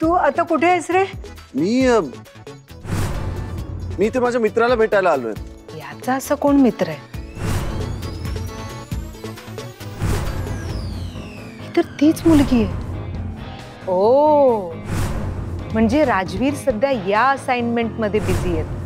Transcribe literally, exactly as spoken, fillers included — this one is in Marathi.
तू आता कुठे आहेस रे? मी अ, मी ते माझ्या मित्राला भेटायला आलोय. याचा असा कोण मित्र आहे? ही तर तीच मुलगी आहे. ओ, म्हणजे राजवीर सध्या या असाइनमेंट मध्ये बिझी आहे.